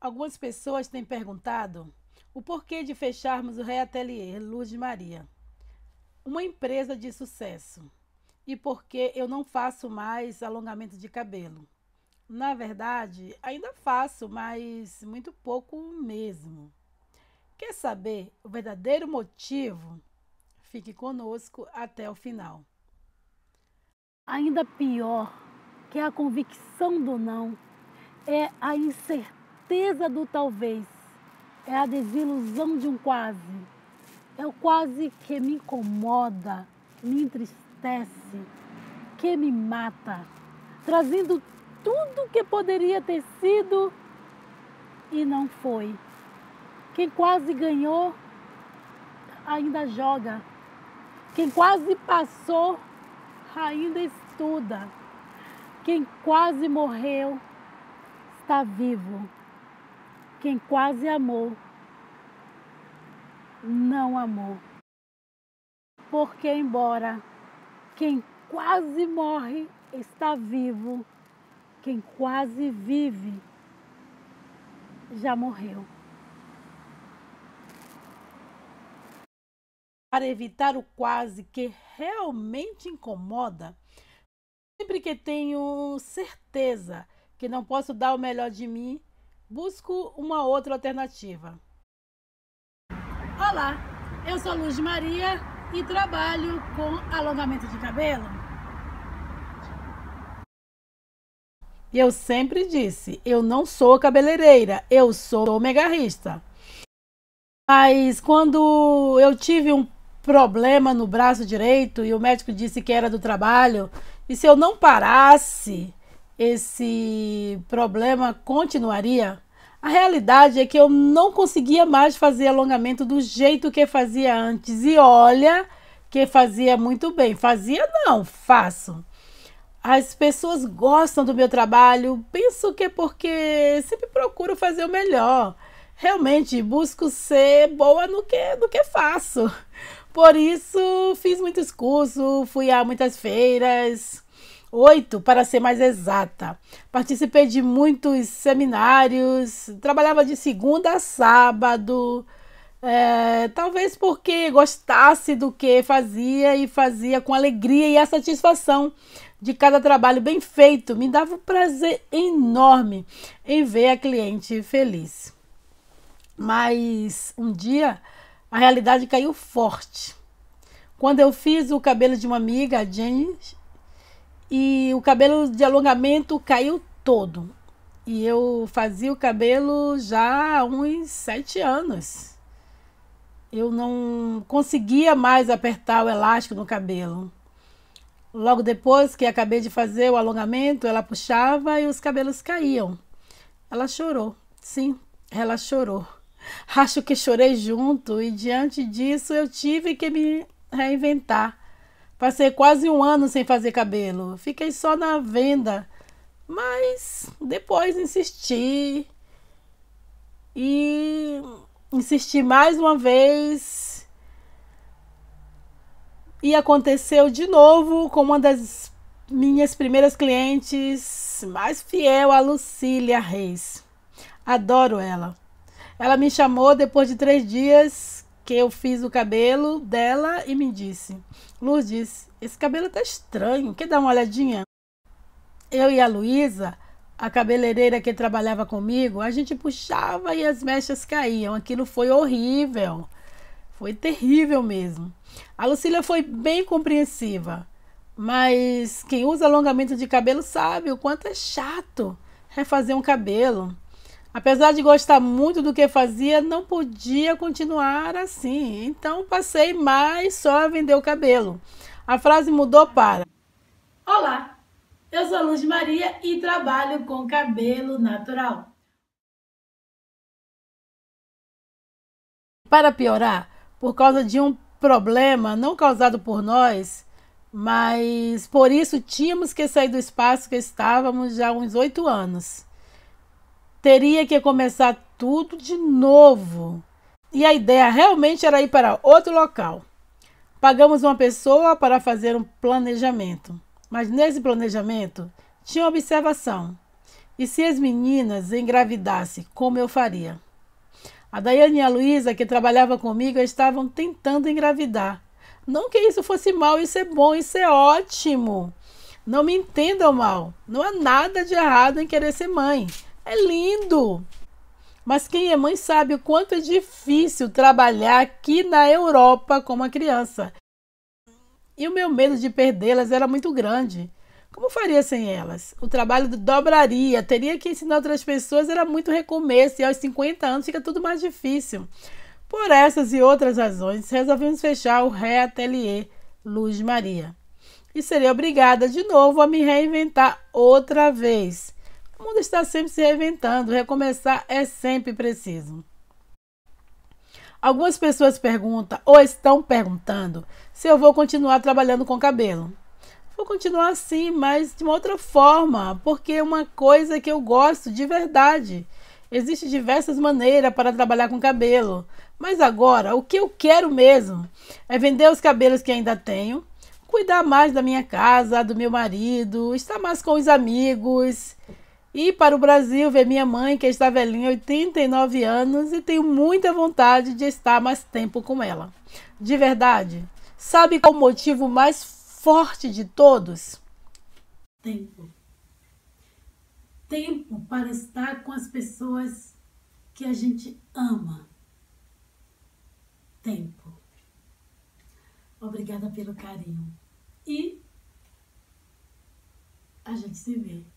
Algumas pessoas têm perguntado o porquê de fecharmos o Reatelier Luz de Maria, uma empresa de sucesso, e por que eu não faço mais alongamento de cabelo. Na verdade, ainda faço, mas muito pouco mesmo. Quer saber o verdadeiro motivo? Fique conosco até o final. Ainda pior que a convicção do não é a incerteza do talvez, é a desilusão de um quase. É o quase que me incomoda, me entristece, que me mata, trazendo tudo que poderia ter sido e não foi. Quem quase ganhou ainda joga. Quem quase passou ainda estuda. Quem quase morreu está vivo. Quem quase amou não amou. Porque embora quem quase morre está vivo, quem quase vive já morreu. Para evitar o quase que realmente incomoda, sempre que tenho certeza que não posso dar o melhor de mim, busco uma outra alternativa. Olá, eu sou Luz de Maria e trabalho com alongamento de cabelo. E eu sempre disse, eu não sou cabeleireira, eu sou megarrista. Mas quando eu tive um problema no braço direito e o médico disse que era do trabalho, e se eu não parasse, esse problema continuaria. A realidade é que eu não conseguia mais fazer alongamento do jeito que fazia antes. E olha que fazia muito bem. Fazia não, faço. As pessoas gostam do meu trabalho, penso que é porque sempre procuro fazer o melhor. Realmente busco ser boa no que faço. Por isso fiz muitos cursos, fui a muitas feiras, 8 para ser mais exata. Participei de muitos seminários, trabalhava de segunda a sábado, talvez porque gostasse do que fazia e fazia com alegria, e a satisfação de cada trabalho bem feito me dava um prazer enorme em ver a cliente feliz. Mas um dia a realidade caiu forte. Quando eu fiz o cabelo de uma amiga, a Jenny, e o cabelo de alongamento caiu todo. E eu fazia o cabelo já há uns 7 anos. Eu não conseguia mais apertar o elástico no cabelo. Logo depois que acabei de fazer o alongamento, ela puxava e os cabelos caíam. Ela chorou. Sim, ela chorou. Acho que chorei junto e diante disso eu tive que me reinventar. Passei quase 1 ano sem fazer cabelo. Fiquei só na venda, mas depois insisti e insisti mais uma vez. E aconteceu de novo com uma das minhas primeiras clientes mais fiel, a Lucília Reis. Adoro ela. Ela me chamou depois de 3 dias que eu fiz o cabelo dela e me disse: Lourdes, esse cabelo tá estranho, quer dar uma olhadinha? Eu e a Luísa, a cabeleireira que trabalhava comigo, a gente puxava e as mechas caíam. Aquilo foi horrível, foi terrível mesmo. A Lucília foi bem compreensiva, mas quem usa alongamento de cabelo sabe o quanto é chato refazer um cabelo. Apesar de gostar muito do que fazia, não podia continuar assim. Então passei mais só a vender o cabelo. A frase mudou para: Olá, eu sou a Luz Maria e trabalho com cabelo natural. Para piorar, por causa de um problema não causado por nós, mas por isso tínhamos que sair do espaço que estávamos já há uns 8 anos. Teria que começar tudo de novo. E a ideia realmente era ir para outro local. Pagamos uma pessoa para fazer um planejamento. Mas nesse planejamento tinha uma observação. E se as meninas engravidassem, como eu faria? A Daiane e a Luísa, que trabalhavam comigo, estavam tentando engravidar. Não que isso fosse mal, isso é bom, isso é ótimo. Não me entendam mal. Não há nada de errado em querer ser mãe. É lindo. Mas quem é mãe sabe o quanto é difícil trabalhar aqui na Europa com uma criança. E o meu medo de perdê-las era muito grande. Como faria sem elas? O trabalho dobraria, teria que ensinar outras pessoas, era muito recomeço, e aos 50 anos fica tudo mais difícil. Por essas e outras razões, resolvemos fechar o Ré Atelier Luz Maria. E serei obrigada de novo a me reinventar outra vez. O mundo está sempre se reinventando, recomeçar é sempre preciso. Algumas pessoas perguntam ou estão perguntando se eu vou continuar trabalhando com cabelo. Vou continuar assim, mas de uma outra forma, porque é uma coisa que eu gosto de verdade. Existem diversas maneiras para trabalhar com cabelo, mas agora o que eu quero mesmo é vender os cabelos que ainda tenho, cuidar mais da minha casa, do meu marido, estar mais com os amigos, ir para o Brasil ver minha mãe, que está velhinha, 89 anos, e tenho muita vontade de estar mais tempo com ela. De verdade. Sabe qual o motivo mais forte de todos? Tempo. Tempo para estar com as pessoas que a gente ama. Tempo. Obrigada pelo carinho. E a gente se vê.